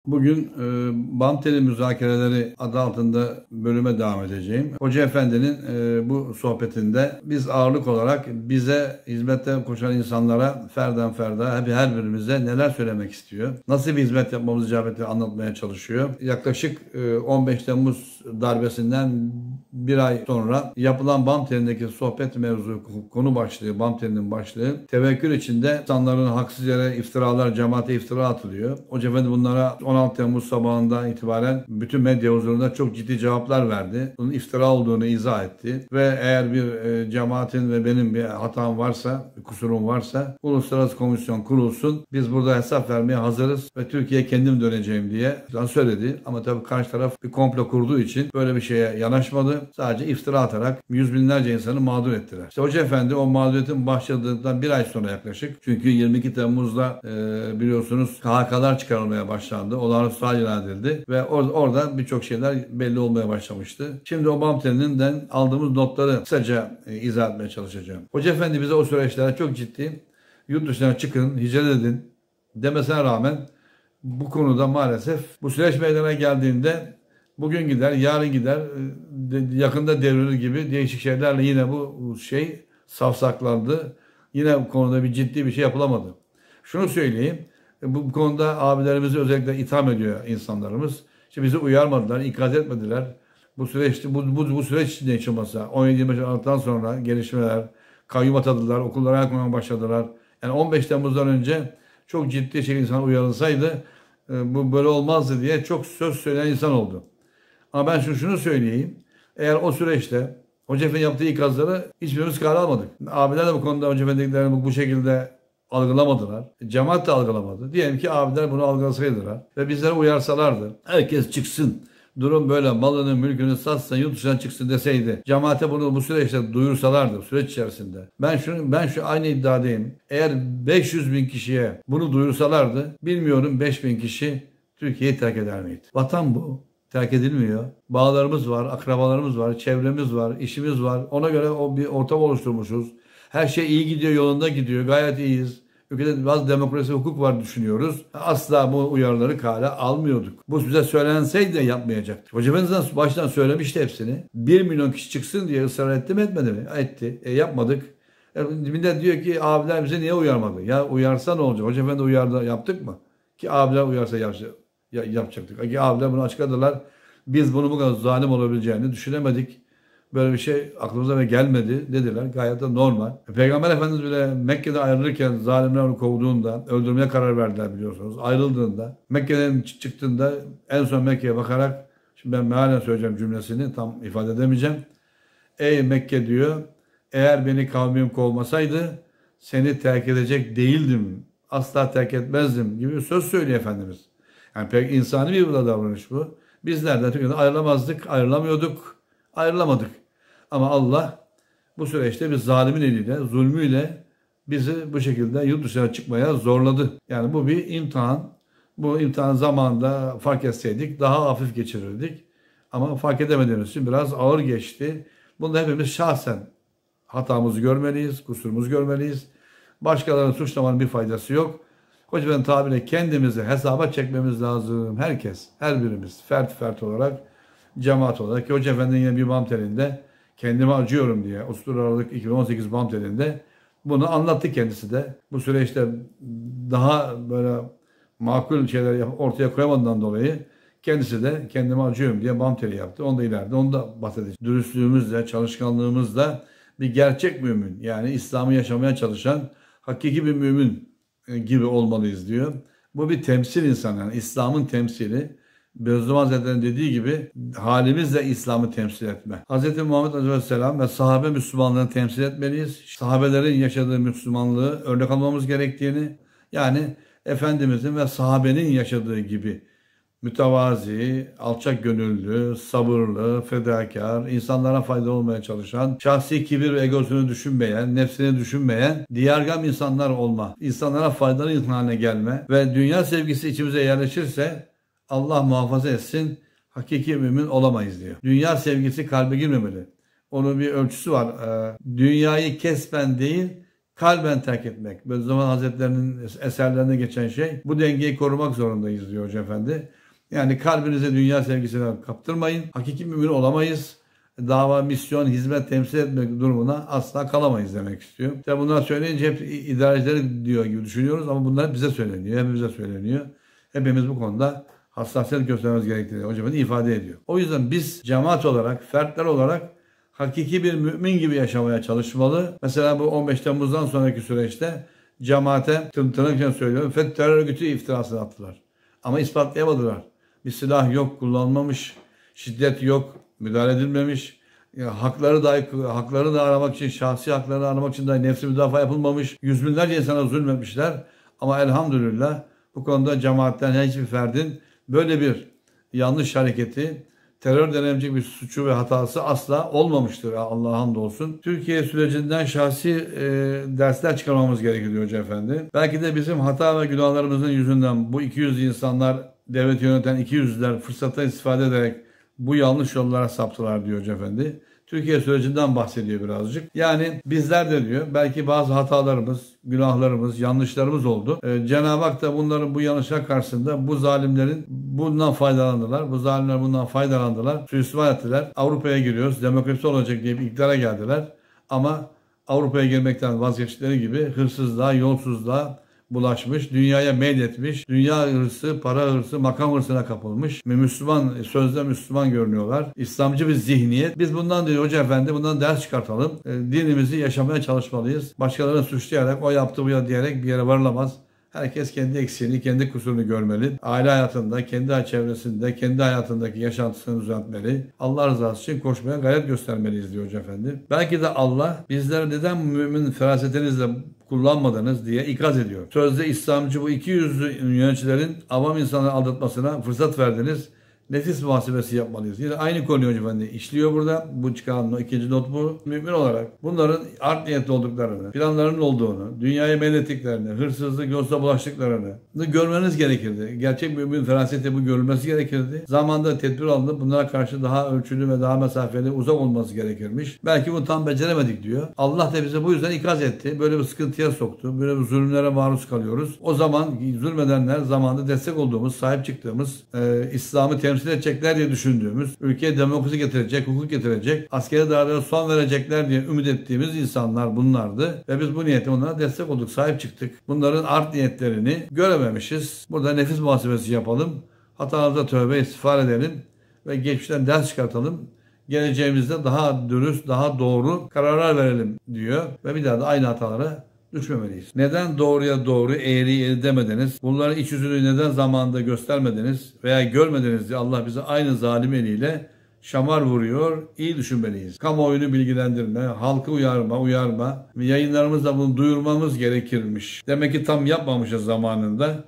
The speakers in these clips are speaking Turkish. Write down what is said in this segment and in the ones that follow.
Bugün BAM teli müzakereleri adı altında bölüme devam edeceğim. Hoca Efendi'nin bu sohbetinde biz ağırlık olarak bize hizmette koşan insanlara ferden ferda her birimize neler söylemek istiyor, nasıl bir hizmet yapmamız icap ettiğini anlatmaya çalışıyor. Yaklaşık 15 Temmuz darbesinden bir ay sonra yapılan BAM telindeki sohbet mevzu konu başlığı, BAM telinin başlığı tevekkül içinde insanların haksız yere iftiralar, cemaate iftira atılıyor. Hoca Efendi bunlara 16 Temmuz sabahından itibaren bütün medya huzurunda çok ciddi cevaplar verdi. Bunun iftira olduğunu izah etti. Ve eğer bir cemaatin ve benim bir hatam varsa, bir kusurum varsa uluslararası komisyon kurulsun. Biz burada hesap vermeye hazırız ve Türkiye'ye kendim döneceğim diye söyledi. Ama tabii karşı taraf bir komplo kurduğu için böyle bir şeye yanaşmadı. Sadece iftira atarak yüz binlerce insanı mağdur ettiler. İşte Hoca Efendi o mağduriyetin başladığından bir ay sonra yaklaşık. Çünkü 22 Temmuz'da biliyorsunuz KHK'lar çıkarılmaya başlandı. Olağanüstü hal ilan edildi ve orada birçok şeyler belli olmaya başlamıştı. Şimdi o BAM telinden aldığımız notları kısaca izah etmeye çalışacağım. Hoca Efendi bize o süreçlerde çok ciddi yurt dışına çıkın, hicret edin demesine rağmen bu konuda maalesef bu süreç meydana geldiğinde bugün gider, yarın gider, yakında devrilir gibi değişik şeylerle yine bu şey safsaklandı. Yine bu konuda bir ciddi bir şey yapılamadı. Şunu söyleyeyim. Bu konuda abilerimizi özellikle itham ediyor insanlarımız. İşte bizi uyarmadılar, ikaz etmediler. Bu süreçte bu süreç içinde yaşaması 17-25 Aralık'tan sonra gelişmeler, kayyum atadılar, okullara yakmaya başladılar. Yani 15 Temmuz'dan önce çok ciddi şekilde insan uyarılsaydı bu böyle olmazdı diye çok söz söyleyen insan oldu. Ama ben şunu söyleyeyim. Eğer o süreçte Hoca Efendi yaptığı ikazları hiçbirimiz kale almadık. Abiler de bu konuda Hoca Efendi'lerini bu şekilde algılamadılar. Cemaat de algılamadı. Diyelim ki abiler bunu algılasaydılar ve bizlere uyarsalardı. Herkes çıksın. Durum böyle, malını mülkünü satsın, yurt dışına çıksın deseydi. Cemaate bunu bu süreçte duyursalardı süreç içerisinde. Ben şu aynı iddiadayım. Eğer 500 bin kişiye bunu duyursalardı bilmiyorum 5.000 kişi Türkiye'yi terk eder miydi? Vatan bu. Terk edilmiyor. Bağlarımız var, akrabalarımız var, çevremiz var, işimiz var. Ona göre bir ortam oluşturmuşuz. Her şey iyi gidiyor, yolunda gidiyor. Gayet iyiyiz. Ülkede bazı demokrasi, hukuk var düşünüyoruz. Asla bu uyarıları kale almıyorduk. Bu bize söylenseydi de yapmayacaktık. Hoca Efendi baştan söylemişti hepsini. 1 milyon kişi çıksın diye ısrar etti mi etmedi mi? Etti. Yapmadık. Millet diyor ki abiler bize niye uyarmadı? Ya uyarsa ne olacak? Hoca Efendi uyardı, yaptık mı? Ki abiler uyarsa yapacaktık. Ki abiler bunu açıkladılar. Biz bunu bu kadar zalim olabileceğini düşünemedik. Böyle bir şey aklımıza ve gelmedi dediler. Gayet de normal. Peygamber Efendimiz bile Mekke'de ayrılırken zalimler onu kovduğunda, öldürmeye karar verdiler biliyorsunuz. Ayrıldığında, Mekke'den çıktığında en son Mekke'ye bakarak, şimdi ben mealen söyleyeceğim cümlesini tam ifade edemeyeceğim. Ey Mekke diyor, eğer beni kavmim kovmasaydı seni terk edecek değildim. Asla terk etmezdim gibi bir söz söylüyor Efendimiz. Yani pek insani bir davranış bu. Bizler de Türkiye'de ayrılamazdık, ayrılamıyorduk, ayrılamadık. Ama Allah bu süreçte bir zalimin eliyle, zulmüyle bizi bu şekilde yurt dışına çıkmaya zorladı. Yani bu bir imtihan. Bu imtihan zamanında fark etseydik daha hafif geçirirdik. Ama fark edemediğimiz için biraz ağır geçti. Bunda hepimiz şahsen hatamızı görmeliyiz, kusurumuzu görmeliyiz. Başkalarını suçlamanın bir faydası yok. Hocanın tabiriyle kendimizi hesaba çekmemiz lazım. Herkes, her birimiz fert olarak, cemaat olarak. Ki Hoca Efendi'nin yine bir BAM telinde kendime acıyorum diye 30 Aralık 2018 BAM telinde bunu anlattı kendisi de. Bu süreçte daha böyle makul şeyler ortaya koyamadığından dolayı kendisi de kendime acıyorum diye BAM teli yaptı. Onu da ileride onu da bahsedeceğim. Dürüstlüğümüzle, çalışkanlığımızla bir gerçek mümin, yani İslam'ı yaşamaya çalışan hakiki bir mümin gibi olmalıyız diyor. Bu bir temsil insanı, yani İslam'ın temsili. Bediüzzaman Hazretleri'nin dediği gibi halimizle İslam'ı temsil etme. Hz. Muhammed Aleyhisselam ve sahabe Müslümanlığını temsil etmeliyiz. Sahabelerin yaşadığı Müslümanlığı örnek almamız gerektiğini, yani Efendimizin ve sahabenin yaşadığı gibi mütevazi, alçak gönüllü, sabırlı, fedakar, insanlara faydalı olmaya çalışan, şahsi kibir ve egosunu düşünmeyen, nefsini düşünmeyen, diyargam insanlar olma, insanlara faydalı insan haline gelme ve dünya sevgisi içimize yerleşirse Allah muhafaza etsin, hakiki mümin olamayız diyor. Dünya sevgisi kalbe girmemeli. Onun bir ölçüsü var. Dünyayı kesben değil, kalben terk etmek. Bediüzzaman Hazretleri'nin eserlerinde geçen şey, bu dengeyi korumak zorundayız diyor Hoca Efendi. Yani kalbinize dünya sevgisine kaptırmayın. Hakiki mümin olamayız. Dava, misyon, hizmet temsil etmek durumuna asla kalamayız demek istiyor. İşte bunlar söyleyince hep idarecileri diyor gibi düşünüyoruz ama bunlar bize söyleniyor. Hepimize söyleniyor. Hepimiz bu konuda hassasiyet göstermemiz gerektiğini Hoca Efendi ifade ediyor. O yüzden biz cemaat olarak, fertler olarak hakiki bir mümin gibi yaşamaya çalışmalı. Mesela bu 15 Temmuz'dan sonraki süreçte cemaate tırnakla söylüyorum, FETÖ terör örgütü iftirasını attılar. Ama ispatlayamadılar. Bir silah yok, kullanılmamış, şiddet yok, müdahale edilmemiş. Hakları da aramak için, şahsi haklarını aramak için dahi nefsi müdafaa yapılmamış. Yüz binlerce insana zulmetmişler. Ama elhamdülillah bu konuda cemaatten hiçbir ferdin böyle bir yanlış hareketi, terör denilecek bir suçu ve hatası asla olmamıştır. Allah'a hamdolsun. Türkiye sürecinden şahsi dersler çıkarmamız gerekiyor Hoca Efendi. Belki de bizim hata ve günahlarımızın yüzünden bu 200 insanlar, devlet yöneten 200'ler fırsattan istifade ederek bu yanlış yollara saptılar diyor Hoca Efendi. Türkiye sürecinden bahsediyor birazcık. Yani bizler de diyor belki bazı hatalarımız, günahlarımız, yanlışlarımız oldu. Cenab-ı Hak da bunların bu yanlışlar karşısında bu zalimlerin bundan faydalandılar. Bu zalimler bundan faydalandılar. Suistimal ettiler. Avrupa'ya giriyoruz. Demokrasi olacak diye bir iktidara geldiler. Ama Avrupa'ya girmekten vazgeçtikleri gibi hırsızlığa, yolsuzluğa bulaşmış, dünyaya meyletmiş, dünya hırsı, para hırsı, makam hırsına kapılmış. Müslüman, sözde Müslüman görünüyorlar. İslamcı bir zihniyet. Biz bundan diyor Hoca Efendi, bundan ders çıkartalım. Dinimizi yaşamaya çalışmalıyız. Başkalarını suçlayarak, o yaptı bu ya diyerek bir yere varılamaz. Herkes kendi eksiğini, kendi kusurunu görmeli. Aile hayatında, kendi çevresinde, kendi hayatındaki yaşantısını düzeltmeli. Allah rızası için koşmaya gayret göstermeliyiz diyor Hoca Efendi. Belki de Allah bizler neden mümin ferasetinizle kullanmadınız diye ikaz ediyor. Sözde İslamcı bu 200 yöneticilerin avam insanları aldatmasına fırsat verdiniz. Nefis muhasebesi yapmalıyız. Yine aynı konuyu Hoca Efendi işliyor burada. Bu çıkan ikinci not bu. Mümin olarak bunların art niyetli olduklarını, planlarının olduğunu, dünyaya meylettiklerini, hırsızlık, yolsuzluğa bulaştıklarını görmeniz gerekirdi. Gerçek mümin feraseti bu görülmesi gerekirdi. Zamanda tedbir alınıp bunlara karşı daha ölçülü ve daha mesafeli, uzak olması gerekirmiş. Belki bunu tam beceremedik diyor. Allah da bize bu yüzden ikaz etti. Böyle bir sıkıntıya soktu. Böyle bir zulümlere maruz kalıyoruz. O zaman zulmedenler zamanında destek olduğumuz, sahip çıktığımız, İslam'ı temsil edecekler diye düşündüğümüz, ülkeye demokrasi getirecek, hukuk getirecek, askeri darbelere son verecekler diye ümit ettiğimiz insanlar bunlardı. Ve biz bu niyetle onlara destek olduk, sahip çıktık. Bunların art niyetlerini görememişiz. Burada nefis muhasebesi yapalım. Hatalarımıza tövbe istiğfar edelim ve geçmişten ders çıkartalım. Geleceğimizde daha dürüst, daha doğru kararlar verelim diyor. Ve bir daha da aynı hatalara düşmemeliyiz. Neden doğruya doğru, eğriyi eğri demediniz? Bunların iç yüzünü neden zamanında göstermediniz veya görmediniz diye Allah bize aynı zalim eliyle şamar vuruyor. İyi düşünmeliyiz. Kamuoyunu bilgilendirme, halkı uyarma ve yayınlarımızda bunu duyurmamız gerekirmiş. Demek ki tam yapmamışız zamanında.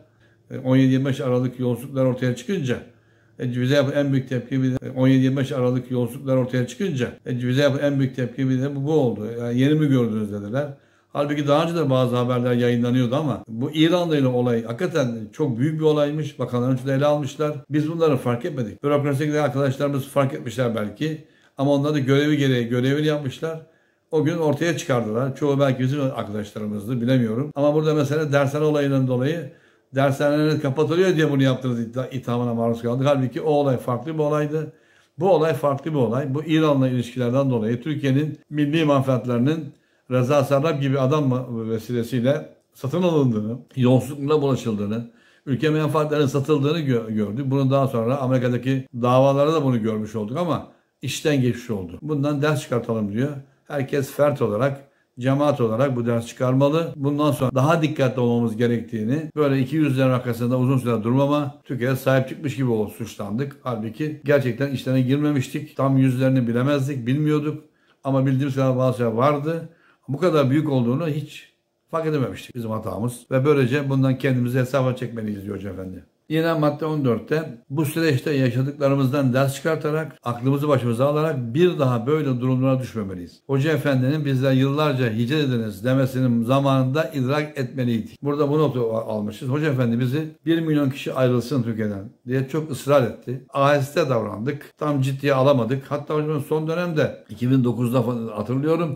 17-25 Aralık yolsuzluklar ortaya çıkınca bize yapılan en büyük tepki 17-25 Aralık yolsuzluklar ortaya çıkınca bize yapılan en büyük tepki bu oldu. Yani yeni mi gördünüz dediler. Halbuki daha önce de bazı haberler yayınlanıyordu ama bu İran'da ile olay hakikaten çok büyük bir olaymış. Bakanların içinde ele almışlar. Biz bunları fark etmedik. Bürokrasideki arkadaşlarımız fark etmişler belki. Ama onlar da görevi gereği görevini yapmışlar. O gün ortaya çıkardılar. Çoğu belki bizim arkadaşlarımızdı, bilemiyorum. Ama burada mesela dershane olayından dolayı dershaneler kapatılıyor diye bunu yaptığınız ithamına maruz kaldık. Halbuki o olay farklı bir olaydı. Bu olay farklı bir olay. Bu İran'la ilişkilerden dolayı Türkiye'nin milli menfaatlerinin Reza Sarrab gibi adam vesilesiyle satın alındığını, yolsuzlukla bulaşıldığını, ülke menfaatlerinin satıldığını gördük. Bunu daha sonra Amerika'daki davalarda da bunu görmüş olduk ama işten geçmiş oldu. Bundan ders çıkartalım diyor. Herkes fert olarak, cemaat olarak bu ders çıkarmalı. Bundan sonra daha dikkatli olmamız gerektiğini, böyle 200'lerin arkasında uzun süre durmama, Türkiye'ye sahip çıkmış gibi suçlandık. Halbuki gerçekten işlerine girmemiştik. Tam yüzlerini bilemezdik, bilmiyorduk. Ama bildiğimiz kadar bazı şeyler vardı. Bu kadar büyük olduğunu hiç fark edememiştik, bizim hatamız. Ve böylece bundan kendimizi hesaba çekmeliyiz diyor Hoca Efendi. Yine madde 14'te bu süreçte yaşadıklarımızdan ders çıkartarak, aklımızı başımıza alarak bir daha böyle durumlara düşmemeliyiz. Hoca Efendi'nin bizden yıllarca hicret ediniz demesinin zamanında idrak etmeliydik. Burada bu notu almışız. Hoca Efendi bizi 1 milyon kişi ayrılsın Türkiye'den diye çok ısrar etti. Aheste davrandık. Tam ciddiye alamadık. Hatta hocam son dönemde 2009'da hatırlıyorum,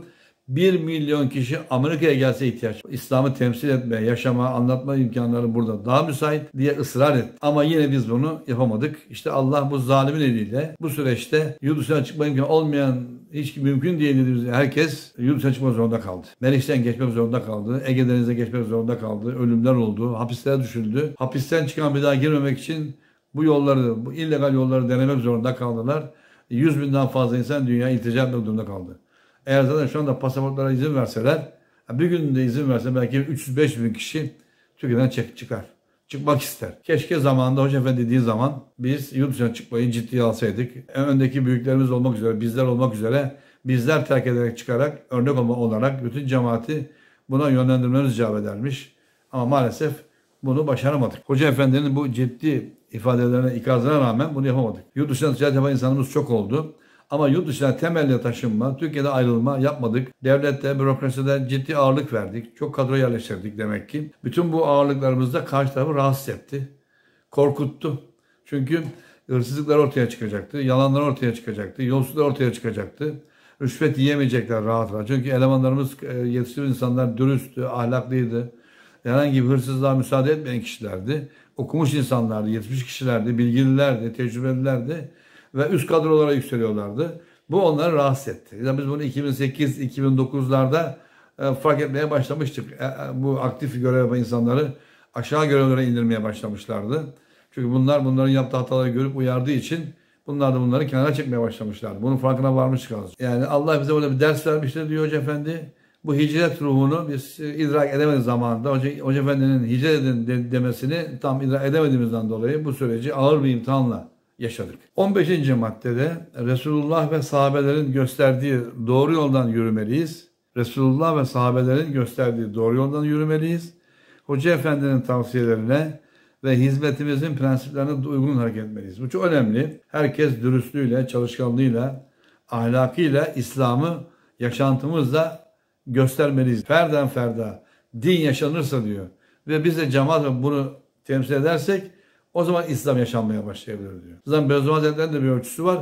1 milyon kişi Amerika'ya gelse ihtiyaç var. İslam'ı temsil etme, yaşama, anlatma imkanları burada daha müsait diye ısrar et. Ama yine biz bunu yapamadık. İşte Allah bu zalimin eliyle bu süreçte yurt dışına çıkma imkanı olmayan, hiç mümkün değil dediğimiz herkes yurt dışına çıkmak zorunda kaldı. Meriç'ten geçmek zorunda kaldı. Ege Denizi'ne geçmek zorunda kaldı. Ölümler oldu. Hapislere düşüldü. Hapisten çıkan bir daha girmemek için bu yolları, bu illegal yolları denemek zorunda kaldılar. 100 binden fazla insan dünyaya iltica etmek zorunda kaldı. Eğer zaten şu anda pasaportlara izin verseler, bir günde izin verse belki 305 bin kişi Türkiye'den çıkar. Çıkmak ister. Keşke zamanında Hoca Efendi dediği zaman biz yurt dışına çıkmayı ciddiye alsaydık. Öndeki büyüklerimiz olmak üzere, bizler olmak üzere bizler terk ederek çıkarak, örnek olarak bütün cemaati buna yönlendirmemiz icap edermiş. Ama maalesef bunu başaramadık. Hoca Efendi'nin bu ciddi ifadelerine, ikazına rağmen bunu yapamadık. Yurt dışına ticaret yapan insanımız çok oldu. Ama yurt dışına temelli taşınma, Türkiye'de ayrılma yapmadık. Devlette, bürokraside ciddi ağırlık verdik. Çok kadro yerleştirdik demek ki. Bütün bu ağırlıklarımız da karşı tarafı rahatsız etti. Korkuttu. Çünkü hırsızlıklar ortaya çıkacaktı. Yalanlar ortaya çıkacaktı. Yolsuzluklar ortaya çıkacaktı. Rüşvet yiyemeyecekler rahat rahat. Çünkü elemanlarımız, yetiştiğimiz insanlar dürüsttü, ahlaklıydı. Herhangi bir hırsızlığa müsaade etmeyen kişilerdi. Okumuş insanlardı, yetişmiş kişilerdi, bilgililerdi, tecrübelilerdi. Ve üst kadrolara yükseliyorlardı. Bu onları rahatsız etti. Yani biz bunu 2008-2009'larda fark etmeye başlamıştık. Bu aktif görev yapan insanları aşağı görevlere indirmeye başlamışlardı. Çünkü bunların yaptığı hataları görüp uyardığı için bunlar da bunları kenara çekmeye başlamışlardı. Bunun farkına varmıştık az. Yani Allah bize burada bir ders vermiştir diyor Hoca Efendi. Bu hicret ruhunu biz idrak edemedik zamanında. Hoca Efendi'nin hicret edin demesini tam idrak edemediğimizden dolayı bu süreci ağır bir imtihanla yaşadık. 15. maddede Resulullah ve sahabelerin gösterdiği doğru yoldan yürümeliyiz. Resulullah ve sahabelerin gösterdiği doğru yoldan yürümeliyiz. Hoca Efendi'nin tavsiyelerine ve hizmetimizin prensiplerine uygun hareket etmeliyiz. Bu çok önemli. Herkes dürüstlüğüyle, çalışkanlığıyla, ahlakıyla İslam'ı yaşantımızda göstermeliyiz. Ferden ferda din yaşanırsa diyor ve biz de cemaat bunu temsil edersek o zaman İslam yaşanmaya başlayabilir diyor. Zaten Beyazıt Hazretleri'nin de bir ölçüsü var.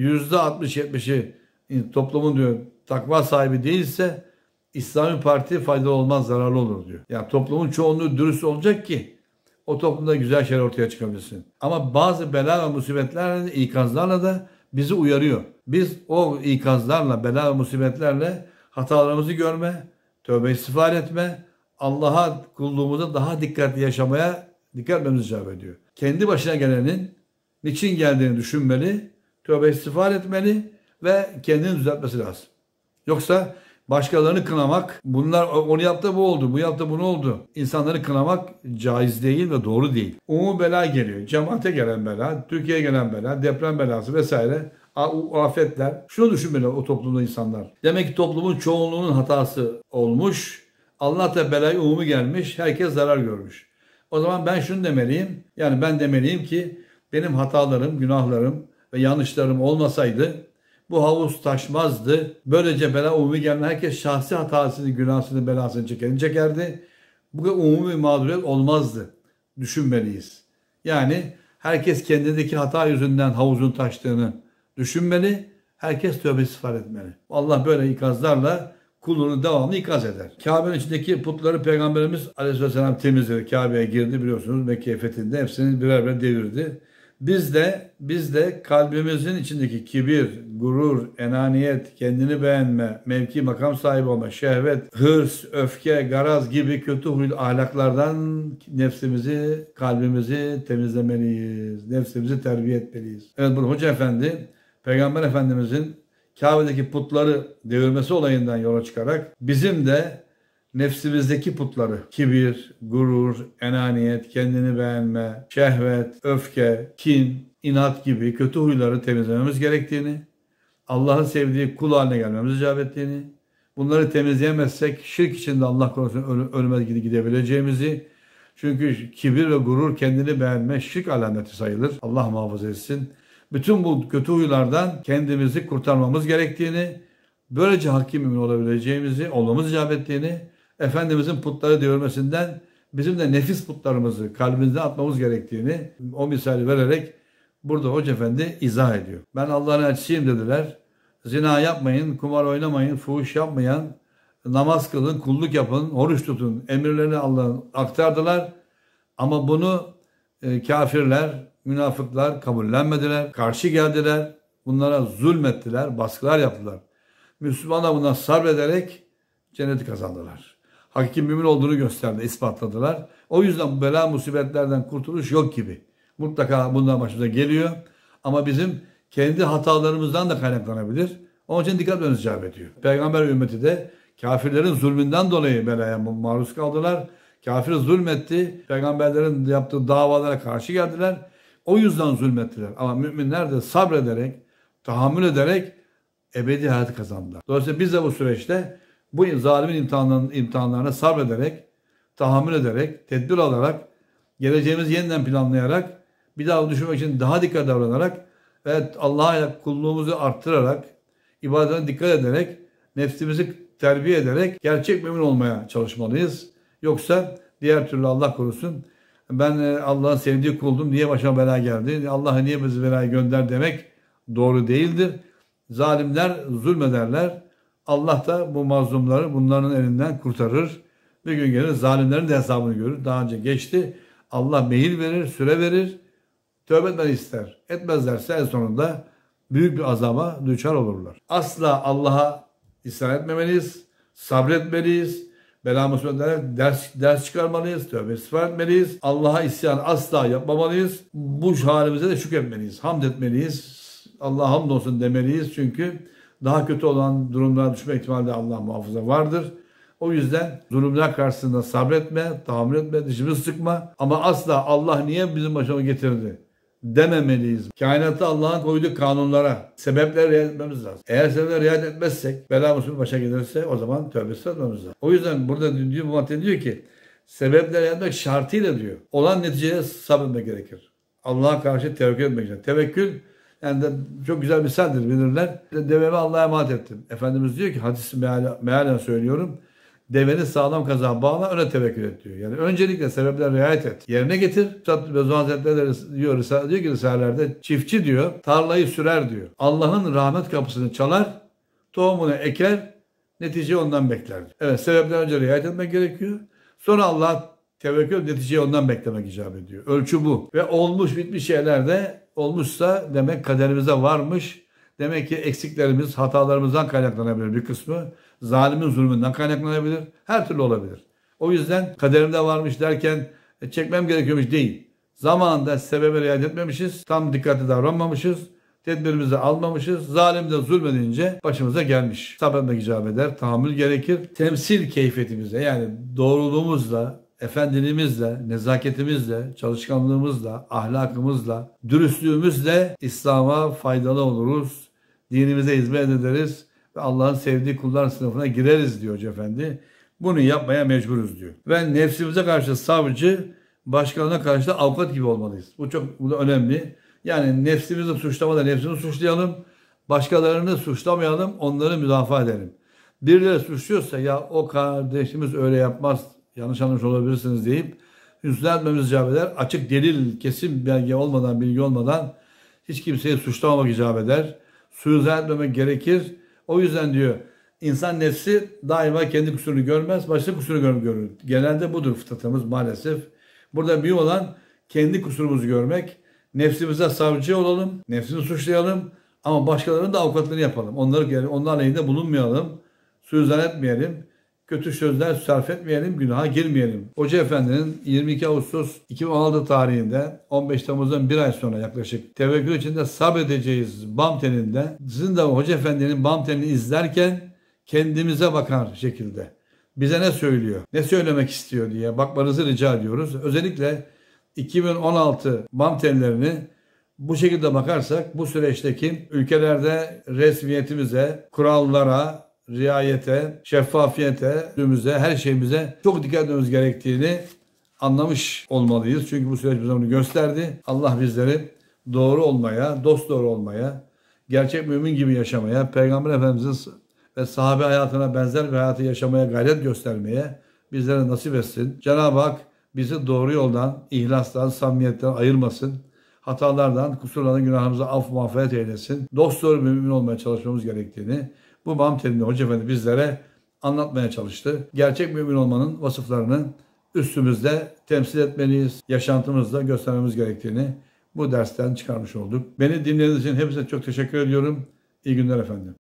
%60-70'i toplumun diyor takva sahibi değilse İslami Parti faydalı olmaz, zararlı olur diyor. Yani toplumun çoğunluğu dürüst olacak ki o toplumda güzel şeyler ortaya çıkabilsin. Ama bazı bela ve musibetlerle, ikazlarla da bizi uyarıyor. Biz o ikazlarla, bela ve musibetlerle hatalarımızı görme, tövbe istiğfar etme, Allah'a kulluğumuza daha dikkatli yaşamaya dikkat etmemiz icap ediyor. Kendi başına gelenin niçin geldiğini düşünmeli, tövbe istiğfar etmeli ve kendini düzeltmesi lazım. Yoksa başkalarını kınamak, bunlar onu yaptı bu oldu, bu yaptı bunu oldu. İnsanları kınamak caiz değil ve doğru değil. Umumi bela geliyor. Cemaate gelen bela, Türkiye'ye gelen bela, deprem belası vesaire. Afetler. Şunu düşünmeli o toplumda insanlar. Demek ki toplumun çoğunluğunun hatası olmuş. Allah da belayı umumi gelmiş. Herkes zarar görmüş. O zaman ben şunu demeliyim. Yani ben demeliyim ki benim hatalarım, günahlarım ve yanlışlarım olmasaydı bu havuz taşmazdı. Böylece bela umumi gelme. Herkes şahsi hatasını, günahsını, belasını çekerdi. Bu kadar umumi mağduriyet olmazdı. Düşünmeliyiz. Yani herkes kendindeki hata yüzünden havuzun taştığını düşünmeli. Herkes tövbe istiğfar etmeli. Allah böyle ikazlarla kulunu devamlı ikaz eder. Kabe'nin içindeki putları Peygamberimiz Aleyhisselam temizledi. Kabe'ye girdi biliyorsunuz Mekke fethinde. Hepsini birer birer devirdi. Biz de kalbimizin içindeki kibir, gurur, enaniyet, kendini beğenme, mevki makam sahibi olma, şehvet, hırs, öfke, garaz gibi kötü huylu ahlaklardan nefsimizi, kalbimizi temizlemeliyiz. Nefsimizi terbiye etmeliyiz. Evet bunu Hoca Efendi, Peygamber Efendimizin Kabe'deki putları devirmesi olayından yola çıkarak bizim de nefsimizdeki putları, kibir, gurur, enaniyet, kendini beğenme, şehvet, öfke, kin, inat gibi kötü huyları temizlememiz gerektiğini, Allah'ın sevdiği kul haline gelmemiz icap ettiğini, bunları temizleyemezsek şirk içinde Allah korusun ölüme gidebileceğimizi, çünkü kibir ve gurur kendini beğenme şirk alameti sayılır. Allah muhafaza etsin. Bütün bu kötü huylardan kendimizi kurtarmamız gerektiğini, böylece hakim mümin olabileceğimizi, olmamız icap ettiğini, Efendimizin putları devirmesinden bizim de nefis putlarımızı kalbimizden atmamız gerektiğini o misali vererek burada Hoca Efendi izah ediyor. Ben Allah'ın elçisiyim dediler. Zina yapmayın, kumar oynamayın, fuhuş yapmayan, namaz kılın, kulluk yapın, oruç tutun emirlerini Allah'ın aktardılar. Ama bunu kafirler, münafıklar kabullenmediler, karşı geldiler. Bunlara zulmettiler, baskılar yaptılar. Müslümanlar buna sabrederek cenneti kazandılar. Hakiki mümin olduğunu gösterdi, ispatladılar. O yüzden bu bela musibetlerden kurtuluş yok gibi. Mutlaka bundan başımıza geliyor. Ama bizim kendi hatalarımızdan da kaynaklanabilir. Onun için dikkat etmemiz icap ediyor. Peygamber ümmeti de kafirlerin zulmünden dolayı belaya maruz kaldılar. Kafir zulmetti. Peygamberlerin yaptığı davalara karşı geldiler. O yüzden zulmettiler. Ama müminler de sabrederek, tahammül ederek ebedi hayatı kazandılar. Dolayısıyla biz de bu süreçte bu zalimin imtihanlarına sabrederek, tahammül ederek, tedbir alarak, geleceğimizi yeniden planlayarak, bir daha düşünmek için daha dikkat davranarak ve Allah'a kulluğumuzu arttırarak, ibadetine dikkat ederek, nefsimizi terbiye ederek gerçek mümin olmaya çalışmalıyız. Yoksa diğer türlü Allah korusun, ben Allah'ın sevdiği kuldum, niye başıma bela geldi, Allah'a niye bizi belayı gönder demek doğru değildir. Zalimler zulmederler. Allah da bu mazlumları bunların elinden kurtarır. Bir gün gelir zalimlerin de hesabını görür. Daha önce geçti. Allah mehil verir, süre verir. Tövbe etmeni ister. Etmezlerse en sonunda büyük bir azaba düçar olurlar. Asla Allah'a isyan etmemeliyiz. Sabretmeliyiz. Bela musibetlere ders çıkarmalıyız. Tövbe istiğfar etmeliyiz. Allah'a isyan asla yapmamalıyız. Bu halimize de şükretmeliyiz. Hamd etmeliyiz. Allah'a hamdolsun demeliyiz. Çünkü daha kötü olan durumlara düşme ihtimali de Allah muhafaza vardır. O yüzden zulümler karşısında sabretme, tahammül etme, dişimizi sıkma. Ama asla Allah niye bizim başımıza getirdi dememeliyiz. Kainatta Allah'ın koyduğu kanunlara, sebeplere riayet etmemiz lazım. Eğer sebeplere riayet etmezsek, bela musibet başa gelirse o zaman tövbesi etmemiz lazım. O yüzden burada bu madde diyor ki, sebeplere riayet etmek şartıyla diyor. Olan neticeye sabretmek gerekir. Allah'a karşı tevekkül etmek gerekir. Tevekkül, yani de çok güzel misaldir bilirler. Devemi Allah'a emanet ettim. Efendimiz diyor ki, hadisi mealen söylüyorum. Deveni sağlam kazığa bağla, öne tevekkül et diyor. Yani öncelikle sebeplere riayet et. Yerine getir. Üstad Bezoğlu Hazretleri diyor ki risalelerde, çiftçi diyor, tarlayı sürer diyor. Allah'ın rahmet kapısını çalar, tohumunu eker, neticeyi ondan bekler diyor. Evet, sebeplere önce riayet etmek gerekiyor. Sonra Allah'a tevekkül, neticeyi ondan beklemek icap ediyor. Ölçü bu. Ve olmuş bitmiş şeyler de olmuşsa demek kaderimize varmış. Demek ki eksiklerimiz, hatalarımızdan kaynaklanabilir bir kısmı. Zalimin zulmünden kaynaklanabilir. Her türlü olabilir. O yüzden kaderimde varmış derken çekmem gerekiyormuş değil. Zamanında sebebe riayet etmemişiz. Tam dikkatli davranmamışız. Tedbirimizi almamışız. Zalim de zulmedince başımıza gelmiş. Sabretmek icap eder. Tahammül gerekir. Temsil keyfiyetimize, yani doğruluğumuzla, efendiliğimizle, nezaketimizle, çalışkanlığımızla, ahlakımızla, dürüstlüğümüzle İslam'a faydalı oluruz. Dinimize hizmet ederiz ve Allah'ın sevdiği kullar sınıfına gireriz diyor Hoca Efendi. Bunu yapmaya mecburuz diyor. Ve nefsimize karşı savcı, başkalarına karşı da avukat gibi olmalıyız. Bu da önemli. Yani nefsimizi suçlamadan nefsimizi suçlayalım, başkalarını suçlamayalım, onları müdafaa edelim. Birileri suçluyorsa, ya o kardeşimiz öyle yapmaz, yanlış anlamış olabilirsiniz deyip hüsnü etmemiz icap eder. Açık delil, kesin belge olmadan, bilgi olmadan hiç kimseyi suçlamamak icap eder. Suizan etmemek gerekir. O yüzden diyor, insan nefsi daima kendi kusurunu görmez, başka kusurunu görür. Genelde budur fıtratımız maalesef. Burada büyük olan kendi kusurumuzu görmek. Nefsimize savcı olalım, nefsini suçlayalım ama başkalarının da avukatlığını yapalım. Onların aleyhinde bulunmayalım, suizan etmeyelim, kötü sözler sarf etmeyelim, günaha girmeyelim. Hoca Efendi'nin 22 Ağustos 2016 tarihinde 15 Temmuz'dan bir ay sonra yaklaşık tevekkül içinde sabredeceğiz bam telinde. Sizin de Hoca Efendi'nin bam telini izlerken kendimize bakar şekilde bize ne söylüyor, ne söylemek istiyor diye bakmanızı rica ediyoruz. Özellikle 2016 bam tellerini bu şekilde bakarsak bu süreçteki ülkelerde resmiyetimize, kurallara, riayete, şeffafiyete, her şeyimize çok dikkat etmemiz gerektiğini anlamış olmalıyız. Çünkü bu süreç bize bunu gösterdi. Allah bizleri doğru olmaya, dosdoğru olmaya, gerçek mümin gibi yaşamaya, Peygamber Efendimiz'in ve sahabe hayatına benzer bir hayatı yaşamaya gayret göstermeye bizlere nasip etsin. Cenab-ı Hak bizi doğru yoldan, ihlastan, samimiyetten ayırmasın. Hatalardan, kusurlardan, günahımıza af mağfiret eylesin. Dosdoğru mümin olmaya çalışmamız gerektiğini bu bam telinde Hoca Efendi bizlere anlatmaya çalıştı. Gerçek mümin olmanın vasıflarını üstümüzde temsil etmeliyiz, yaşantımızda göstermemiz gerektiğini bu dersten çıkarmış olduk. Beni dinlediğiniz için hepinize çok teşekkür ediyorum. İyi günler efendim.